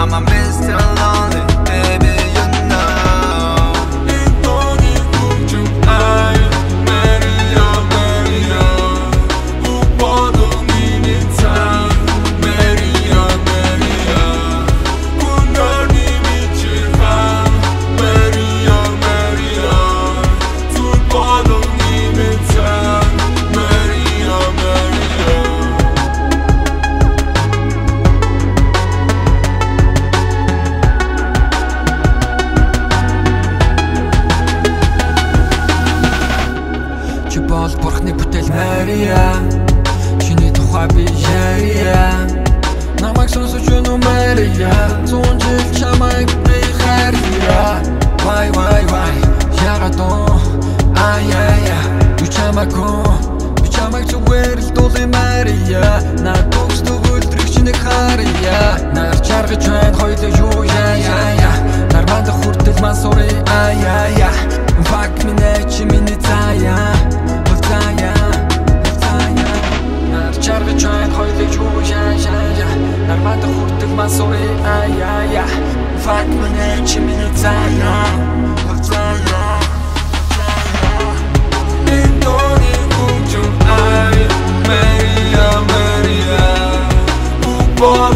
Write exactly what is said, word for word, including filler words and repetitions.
I'm a mister Lonely, baby you know. 인도니 궁중 아이 메리야 메리야 우버동 이민상 메리야 메리야 군걸니 미칠하 메리야 메리야 우버동 이민상 메리야 메리야 Чи бол бурхны бүтээл Мария Чиний тухай би ярия Намайг сонсож байна уу Мария Зуун жил чамайг би хария Вай вай вай Ягаад уу Ай ай ай Юу чамаагүй Би чамайг зүгээр л дуулъя Мария Наад бүгсдэг өдрийг чинийг хария Нар чаргаж байна хоёулаа юу яа яа яа Нар мандах хүртэл ман сурыг ай ай ай Fuck минь чи миний цаая Цаая цаая Нар чаргаж байна хоёулаа юу яа яа яа Нар мандах хүртэл ман сурыг ай ай ай Fuck минь чи миний цаая Цаая Интони 궁중 ай Мария Мария 우버